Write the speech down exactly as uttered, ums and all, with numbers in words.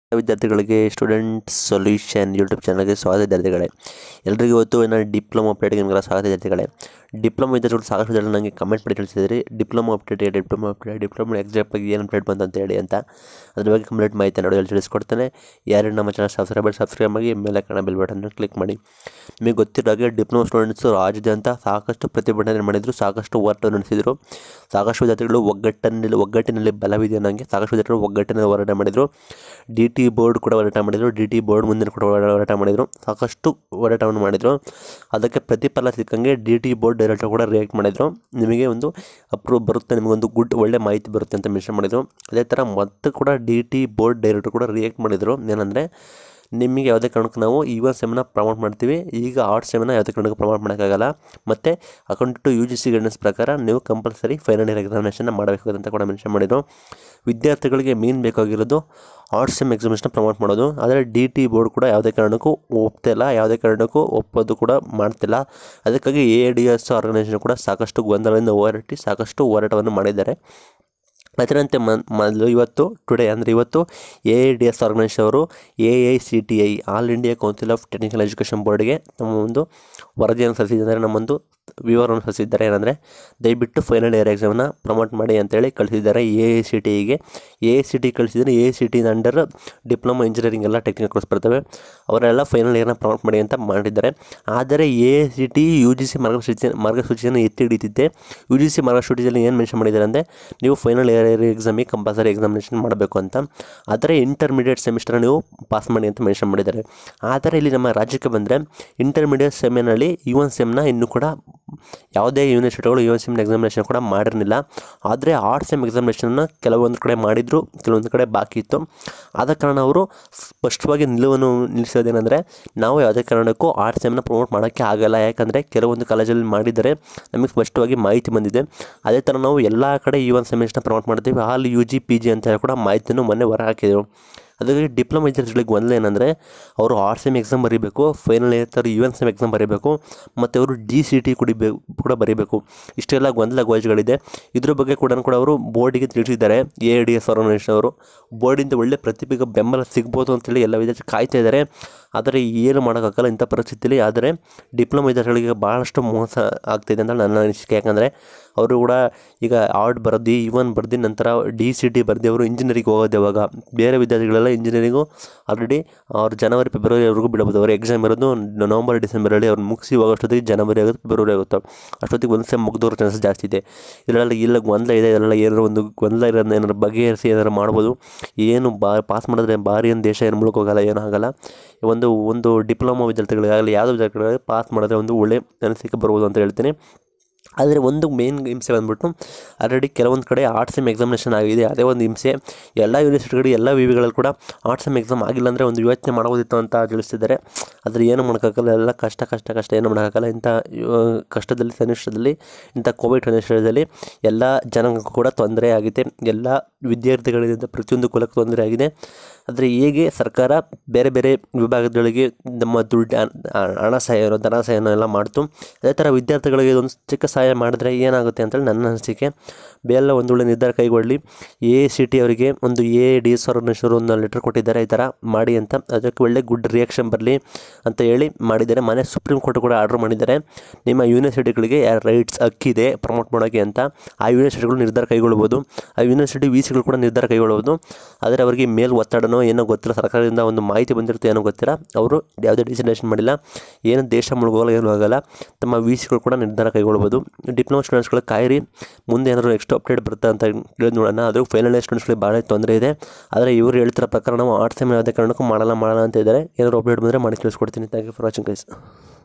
ವಿದ್ಯಾರ್ಥಿಗಳಿಗೆ student solution YouTube ಚಾನಲ್ಗೆ ಸ್ವಾಗತ ವಿದ್ಯಾರ್ಥಿಗಳೇ. ಎಲ್ಲರಿಗೂ ಇವತ್ತು ನಾನು ಡಿಪ್ಲೊಮಾ ಅಪ್ಡೇಟ್ಗೆ ನಿಮಗೆ ಸ್ವಾಗತ ವಿದ್ಯಾರ್ಥಿಗಳೇ. ಡಿಪ್ಲೊಮಾ ವಿದ್ಯಾರ್ಥಿಗಳು ಸಾಕಷ್ಟು ಜನ ನನಗೆ ಕಮೆಂಟ್ ಮಾಡಿ ತಿಳಿಸಿದ್ರಿ, diploma update diploma update diploma exam ಬಗ್ಗೆ ಏನು ಅಪ್ಡೇಟ್ ಬಂತು ಅಂತ ಹೇಳಿ ಅಂತ. ಅದ್ರ ಬಗ್ಗೆ ಕಂಪ್ಲೀಟ್ ಮಾಹಿತಿ ನೋಡಿ ಹೇಳಿ ತಿಳಿಸ್ಕೊಡ್ತೇನೆ. ಯಾರು ನಮ್ಮ ಚಾನಲ್ ಸಬ್ಸ್ಕ್ರೈಬ್ ಸಬ್ಸ್ಕ್ರೈಬ್ ಆಗಿ ಮೇಲೆ ಕಾಣೋ ಬೆಲ್ ಬಟನ್ ಕ್ಲಿಕ್ ಮಾಡಿ. ನಿಮಗೆ ಗೊತ್ತಿರೋ ಹಾಗೆ ಡಿಪ್ಲೊಮಾ ಸ್ಟೂಡೆಂಟ್ಸು ರಾಜ್ಯಾದ್ಯಂತ ಸಾಕಷ್ಟು ಪ್ರತಿಭಟನೆ ಮಾಡಿದರು, ಸಾಕಷ್ಟು ಹೋರಾಟ ನಡೆಸಿದರು. ಸಾಕಷ್ಟು ವಿದ್ಯಾರ್ಥಿಗಳು ಒಗ್ಗಟ್ಟಿನಲ್ಲಿ ಒಗ್ಗಟ್ಟಿನಲ್ಲಿ ಬಲವಿದೆ ನನಗೆ ಸಾಕಷ್ಟು ವಿದ್ಯಾರ್ಥಿಗಳು ಒಗ್ಗಟ್ಟಿನಲ್ಲಿ ಹೋರಾಟ ಮಾಡಿದರು. ಡಿ ಟಿ ಬೋರ್ಡ್ ಕೂಡ ಹೋರಾಟ ಮಾಡಿದರು, ಡಿ ಟಿ ಬೋರ್ಡ್ ಮುಂದೆ ಕೂಡ ಹೋರಾಟ ಮಾಡಿದರು, ಸಾಕಷ್ಟು ಹೋರಾಟವನ್ನು ಮಾಡಿದರು. ಅದಕ್ಕೆ ಪ್ರತಿಫಲ ಸಿಕ್ಕಂಗೆ ಡಿ ಟಿ ಬೋರ್ಡ್ ಡೈರೆಕ್ಟರ್ ಕೂಡ ರಿಯಾಕ್ಟ್ ಮಾಡಿದರು. ನಿಮಗೆ ಒಂದು ಅಪ್ರೂವ್ ಬರುತ್ತೆ, ನಿಮಗೊಂದು ಗುಡ್ ಒಳ್ಳೆ ಮಾಹಿತಿ ಬರುತ್ತೆ ಅಂತ ಮೆನ್ಷನ್ ಮಾಡಿದರು. ಅದೇ ಥರ ಮತ್ತೆ ಕೂಡ ಡಿ ಟಿ ಬೋರ್ಡ್ ಡೈರೆಕ್ಟರ್ ಕೂಡ ರಿಯಾಕ್ಟ್ ಮಾಡಿದರು. ಏನಂದರೆ, ನಿಮಗೆ ಯಾವುದೇ ಕಾರಣಕ್ಕೂ ನಾವು ಈ ಒನ್ ಸೆಮ್ನ ಪ್ರಮೋಟ್ ಮಾಡ್ತೀವಿ, ಈಗ ಆರ್ಟ್ ಸೆಮ್ನ ಯಾವುದೇ ಕಾರಣಕ್ಕೂ ಪ್ರಮೋಟ್ ಮಾಡೋಕ್ಕಾಗಲ್ಲ. ಮತ್ತು account to U G C guidance ಪ್ರಕಾರ ನೀವು ಕಂಪಲ್ಸರಿ ಫೈನಲ್ ಇಯರ್ ಎಕ್ಸಾಮಿನೇಷನ್ನ ಮಾಡಬೇಕಾಗುತ್ತೆ ಅಂತ ಕೂಡ ಮೆನ್ಷನ್ ಮಾಡಿದರು. ವಿದ್ಯಾರ್ಥಿಗಳಿಗೆ ಮೇನ್ ಬೇಕಾಗಿರೋದು ಆರ್ಟ್ ಸೆಮ್ ಎಕ್ಸಾಮಿನೇಷನ್ ಪ್ರಮೋಟ್ ಮಾಡೋದು. ಆದರೆ ಡಿ ಟಿ ಬೋರ್ಡ್ ಕೂಡ ಯಾವುದೇ ಕಾರಣಕ್ಕೂ ಒಪ್ತಿಲ್ಲ, ಯಾವುದೇ ಕಾರಣಕ್ಕೂ ಒಪ್ಪೋದು ಕೂಡ ಮಾಡ್ತಿಲ್ಲ. ಅದಕ್ಕಾಗಿ ಎ ಡಿ ಎಸ್ ಆರ್ಗನೈಸೇಷನ್ ಕೂಡ ಸಾಕಷ್ಟು ಗೊಂದಲದಿಂದ ಹೋರಾಟಿ ಸಾಕಷ್ಟು ಹೋರಾಟವನ್ನು ಮಾಡಿದ್ದಾರೆ. ಅದರಂತೆ ಮೊದಲು ಇವತ್ತು ಟುಡೇ ಅಂದರೆ ಇವತ್ತು A I D S organisation ಅವರು A I C T E all India council of technical education ಬೋರ್ಡ್ಗೆ ನಮ್ಮ ಒಂದು ವರದಿಯನ್ನು ಸಲ್ಲಿಸಿದ್ದಾರೆ, ನಮ್ಮೊಂದು ವಿವರವನ್ನು ಸಲ್ಲಿಸಿದ್ದಾರೆ. ಏನಂದರೆ, ದಯವಿಟ್ಟು ಫೈನಲ್ ಇಯರ್ ಎಕ್ಸಾಮ್ನ ಪ್ರಮೋಟ್ ಮಾಡಿ ಅಂತೇಳಿ ಕಳಿಸಿದ್ದಾರೆ ಎ ಐ ಸಿ ಟಿ ಐಗೆ. ಎ ಐ ಸಿ ಟಿ ಕಳಿಸಿದರೆ A I C T under diploma engineering ಎಲ್ಲ ಟೆಕ್ನಿಕಲ್ ಕೋರ್ಸ್ ಬರ್ತವೆ, ಅವರೆಲ್ಲ ಫೈನಲ್ ಇಯರ್ನ ಪ್ರಮೋಟ್ ಮಾಡಿ ಅಂತ ಮಾಡಿದ್ದಾರೆ. ಆದರೆ A I C T U G C ಮಾರ್ಗಸೂಚಿ ಮಾರ್ಗಸೂಚಿಯನ್ನು ಎತ್ತಿ ಹಿಡಿತಿದ್ದೆ. ಯು ಜಿ ಸಿ ಮಾರ್ಗಸೂಚಿಯಲ್ಲಿ ಏನು ಮೆನ್ಷನ್ ಮಾಡಿದ್ದಾರೆ ಅಂದರೆ, ನೀವು ಫೈನಲ್ ಇಯರ್ ಎಕ್ಸಾಮಿಗೆ ಕಂಪಲ್ಸರಿ ಎಕ್ಸಾಮಿನೇಷನ್ ಮಾಡಬೇಕು ಅಂತ. ಆದರೆ ಇಂಟರ್ಮೀಡಿಯೇಟ್ ಸೆಮಿಸ್ಟರ್ ನೀವು ಪಾಸ್ ಮಾಡಿ ಅಂತ ಮೆನ್ಷನ್ ಮಾಡಿದ್ದಾರೆ. ಆದರೆ ಇಲ್ಲಿ ನಮ್ಮ ರಾಜ್ಯಕ್ಕೆ ಬಂದರೆ ಇಂಟರ್ಮೀಡಿಯೇಟ್ ಸೆಮಿನಲ್ಲಿ ಯು ಒನ್ ಸೆಮ್ನ ಇನ್ನೂ ಕೂಡ ಯಾವುದೇ ಯೂನಿವರ್ಸಿಟಿಗಳು ಯು ಒನ್ ಸೆಮ್ನ ಎಕ್ಸಾಮಿನೇಷನ್ ಕೂಡ ಮಾಡಿರಲಿಲ್ಲ. ಆದರೆ ಆರ್ಟ್ ಸೆಮ್ ಎಕ್ಸಾಮಿನೇಷನ್ನ ಕೆಲವೊಂದು ಕಡೆ ಮಾಡಿದರು, ಕೆಲವೊಂದು ಕಡೆ ಬಾಕಿ ಇತ್ತು. ಆದ ಕಾರಣ ಅವರು ಸ್ಪಷ್ಟವಾಗಿ ನಿಲುವನ್ನು ನಿಲ್ಲಿಸೋದೇನೆಂದರೆ, ನಾವು ಯಾವುದೇ ಕಾರಣಕ್ಕೂ ಆರ್ಟ್ ಸೆಮ್ನ ಪ್ರಮೋಟ್ ಮಾಡೋಕ್ಕೆ ಆಗಲ್ಲ, ಯಾಕಂದರೆ ಕೆಲವೊಂದು ಕಾಲೇಜಲ್ಲಿ ಮಾಡಿದರೆ ನಮಗೆ ಸ್ಪಷ್ಟವಾಗಿ ಮಾಹಿತಿ ಬಂದಿದೆ. ಅದೇ ಥರ ನಾವು ಎಲ್ಲ ಕಡೆ ಯು ಒನ್ ಸೆಮಿಸ್ಟರ್ನ ಪ್ರಮೋಟ್ ಮಾಡ್ತೀವಿ, all U G P G ಅಂತ ಕೂಡ ಮಾಹಿತಿಯನ್ನು ಮೊನ್ನೆ ಹೊರ ಹಾಕಿದರು. ಅದಕ್ಕೆ ಡಿಪ್ಲೊಮಾ ವಿದ್ಯಾರ್ಥಿಗಳಿಗೆ ಒಂದು ಏನಂದರೆ, ಅವರು ಆರ್ಟ್ ಸೆಮ್ ಎಕ್ಸಾಮ್ ಬರೀಬೇಕು, final year even sem exam ಬರೀಬೇಕು, ಮತ್ತು ಅವರು ಡಿ ಸಿ ಟಿ ಕುಡಿಬೇಕು ಕೂಡ ಬರೀಬೇಕು. ಇಷ್ಟೆಲ್ಲ ಗೊಂದಲ ಗೋಜುಗಳಿದೆ. ಇದ್ರ ಬಗ್ಗೆ ಕೂಡ ಕೂಡ ಅವರು ಬೋರ್ಡಿಗೆ ತಿಳಿಸಿದ್ದಾರೆ. A I D S organisation ಅವರು ಬೋರ್ಡಿಂದ ಒಳ್ಳೆ ಪ್ರತಿಭೆಗೆ ಬೆಂಬಲ ಸಿಗ್ಬೋದು ಅಂತೇಳಿ ಎಲ್ಲ ವಿದ್ಯಾರ್ಥಿ ಕಾಯ್ತಾ ಇದ್ದಾರೆ. ಆದರೆ ಏನು ಮಾಡೋಕ್ಕಾಗಲ್ಲ ಇಂಥ ಪರಿಸ್ಥಿತಿಯಲ್ಲಿ. ಆದರೆ ಡಿಪ್ಲೊಮಾ ವಿದ್ಯಾರ್ಥಿಗಳಿಗೆ ಭಾಳಷ್ಟು ಮೋಸ ಆಗ್ತಿದೆ ಅಂತ ನನ್ನ ಅನಿಸಿಕೆ. ಯಾಕಂದರೆ ಅವರು ಕೂಡ ಈಗ ಆರ್ಟ್ ಬರೆದು ಇವನ್ ಬರ್ದು ನಂತರ ಡಿ ಸಿ ಟಿ ಬರ್ದು ಅವರು ಇಂಜಿನಿಯರಿಂಗ್ ಹೋಗೋದು ಯಾವಾಗ, ಬೇರೆ ವಿದ್ಯಾರ್ಥಿಗಳೆಲ್ಲ ಇಂಜಿನಿಯರಿಂಗು ಆಲ್ರೆಡಿ ಅವ್ರು ಜನವರಿ ಫೆಬ್ರವರಿವರೆಗೂ ಬಿಡಬಹುದು. ಅವ್ರ ಎಕ್ಸಾಮ್ ಇರೋದು ನವಂಬರ್ ಡಿಸೆಂಬರಲ್ಲಿ, ಅವ್ರು ಮುಗಿಸಿ ಹೋಗೋಷ್ಟೊತ್ತಿಗೆ ಜನವರಿ ಆಗುತ್ತೆ, ಫೆಬ್ರವರಿ ಆಗುತ್ತೆ. ಅಷ್ಟೊತ್ತಿಗೆ ಒಂದು ಸೆಮ್ ಮುಗಿದೋರೋ ಚಾನ್ಸಸ್ ಜಾಸ್ತಿ ಇದೆ. ಇದರೆಲ್ಲ ಇಲ್ಲ ಗೊಂದಲ ಇದೆ, ಇದರೆಲ್ಲ ಏನಾರು ಒಂದು ಗೊಂದಲ ಇರೋದನ್ನ ಏನಾರು ಬಗೆಹರಿಸಿ ಏನಾರು ಮಾಡ್ಬೋದು. ಏನು ಬಾ ಪಾಸ್ ಮಾಡಿದ್ರೆ ಭಾರಿ ಏನು ದೇಶ ಏನು ಮುಳುಕೋಗಲ್ಲ, ಏನೂ ಆಗಲ್ಲ. ಒಂದು ಒಂದು ಡಿಪ್ಲೊಮಾ ವಿದ್ಯಾರ್ಥಿಗಳಿಗಾಗಲಿ ಯಾವುದೋ ವಿದ್ಯಾರ್ಥಿಗಳಿಗೆ ಪಾಸ್ ಮಾಡಿದ್ರೆ ಒಂದು ಒಳ್ಳೆ ಅನಿಸಿಕೆ ಬರ್ಬೋದು ಅಂತ ಹೇಳ್ತೀನಿ. ಆದರೆ ಒಂದು ಮೇನ್ ಹಿಂಸೆ ಬಂದ್ಬಿಟ್ಟು, ಆಲ್ರೆಡಿ ಕೆಲವೊಂದು ಕಡೆ ಆರ್ಟ್ ಸೆಮ್ ಎಕ್ಸಾಮಿನೇಷನ್ ಆಗಿದೆ, ಅದೇ ಒಂದು ಹಿಂಸೆ. ಎಲ್ಲ ಯೂನಿವರ್ಸಿಟಿಗಳು ಎಲ್ಲ ವಿ ವಿಗಳಲ್ಲಿ ಕೂಡ ಆರ್ಟ್ ಸೆಮ್ ಎಕ್ಸಾಮ್ ಆಗಿಲ್ಲ ಅಂದರೆ ಒಂದು ಯೋಚನೆ ಮಾಡ್ಬೋದಿತ್ತು ಅಂತ ತಿಳಿಸ್ತಿದ್ದಾರೆ. ಆದರೆ ಏನು ಮಾಡೋಕ್ಕಾಗಲ್ಲ, ಎಲ್ಲ ಕಷ್ಟ ಕಷ್ಟ ಕಷ್ಟ ಏನು ಮಾಡೋಕ್ಕಾಗಲ್ಲ. ಇಂಥ ಕಷ್ಟದಲ್ಲಿ ಸನ್ನಿವೇಶದಲ್ಲಿ, ಇಂಥ ಕೋವಿಡ್ ಸನ್ನಿವೇಶದಲ್ಲಿ ಎಲ್ಲ ಜನಕ್ಕೂ ಕೂಡ ತೊಂದರೆ ಆಗಿದೆ, ಎಲ್ಲ ವಿದ್ಯಾರ್ಥಿಗಳಿಂದ ಪ್ರತಿಯೊಂದು ಕುಲಕ್ಕೆ ತೊಂದರೆ ಆಗಿದೆ. ಆದರೆ ಹೇಗೆ ಸರ್ಕಾರ ಬೇರೆ ಬೇರೆ ವಿಭಾಗಗಳಿಗೆ ನಮ್ಮ ದುಡ್ಡು ಹಣ ಸಹಾಯ ಧನ ಸಹಾಯನ ಎಲ್ಲ ಮಾಡ್ತು, ಅದೇ ಥರ ವಿದ್ಯಾರ್ಥಿಗಳಿಗೆ ಒಂದು ಚಿಕ್ಕ ಸಹಾಯ ಮಾಡಿದ್ರೆ ಏನಾಗುತ್ತೆ ಅಂತೇಳಿ ನನ್ನ ಅನಿಸಿಕೆ. ಬೇರೆಲ್ಲ ಒಂದು ಒಳ್ಳೆ ನಿರ್ಧಾರ ಕೈಗೊಳ್ಳಿ. ಎ ಐ ಸಿ ಟಿ ಅವರಿಗೆ ಒಂದು ಎ ಡಿ ಎಸ್ ಆರ್ಗನೈಸೇಷನ್ ಒಂದು ಲೆಟರ್ ಕೊಟ್ಟಿದ್ದಾರೆ ಈ ಥರ ಮಾಡಿ ಅಂತ. ಅದಕ್ಕೆ ಒಳ್ಳೆ ಗುಡ್ ರಿಯಾಕ್ಷನ್ ಬರಲಿ ಅಂತ ಹೇಳಿ ಮಾಡಿದ್ದಾರೆ. ಮನೆ ಸುಪ್ರೀಂ ಕೋರ್ಟ್ ಕೂಡ ಆರ್ಡರ್ ಮಾಡಿದ್ದಾರೆ, ನಿಮ್ಮ ಯೂನಿವರ್ಸಿಟಿಗಳಿಗೆ ಯಾರು ರೈಟ್ಸ್ ಹಕ್ಕಿದೆ ಪ್ರಮೋಟ್ ಮಾಡೋಕ್ಕೆ ಅಂತ. ಆ ಯೂನಿವರ್ಸಿಟಿಗಳು ನಿರ್ಧಾರ ಕೈಗೊಳ್ಬೋದು, ಆ ಯೂನಿವರ್ಸಿಟಿ ವಿ ಸಿಗಳು ಕೂಡ ನಿರ್ಧಾರ ಕೈಗೊಳ್ಬೋದು. ಆದರೆ ಅವರಿಗೆ ಮೇಲ್ ಒತ್ತಡನೋ ಏನೋ ಗೊತ್ತಿಲ್ಲ, ಸರ್ಕಾರದಿಂದ ಒಂದು ಮಾಹಿತಿ ಬಂದಿರುತ್ತೆ ಏನೋ ಗೊತ್ತಿಲ್ಲ, ಅವರು ಯಾವುದೇ ಡಿಸಿಷನ್ ಮಾಡಿಲ್ಲ. ಏನು ದೇಶ ಮುಳುಗೋಗಲ್ಲ, ಏನೂ ಆಗಲ್ಲ. ತಮ್ಮ ವಿ ಸಿಗಳು ಕೂಡ ನಿರ್ಧಾರ ಕೈಗೊಳ್ಬೋದು. ಡಿಪ್ಲೊಮಾ ಸ್ಟೂಡೆಂಟ್ಸ್ಗಳು ಕಾಯಿರಿ, ಮುಂದೆ ಏನಾದರೂ ನೆಕ್ಸ್ಟ್ ಅಪ್ಡೇಟ್ ಬರುತ್ತೆ ಅಂತ ಹೇಳಿ ನೋಡೋಣ. ಅದು ಫೈನಲ್ ಇಯರ್ ಸ್ಟೂಡೆಂಟ್ಸ್ಗಳಿಗೆ ಭಾಳ ತೊಂದರೆ ಇದೆ. ಆದರೆ ಇವರು ಹೇಳ್ತಿರೋ ಪ್ರಕಾರ ನಾವು ಆರ್ಟ್ ಸೆಮ್ ಯಾವುದೇ ಕಾರಣಕ್ಕೂ ಮಾಡಲ್ಲ ಮಾಡಲ್ಲ ಅಂತ ಇದ್ದಾರೆ. ಏನಾದರೂ ಅಪ್ಡೇಟ್ ಬಂದರೆ ಮಾಡಿ ತಿಳಿಸ್ಕೊಡ್ತೀನಿ. Thank you for watching guys.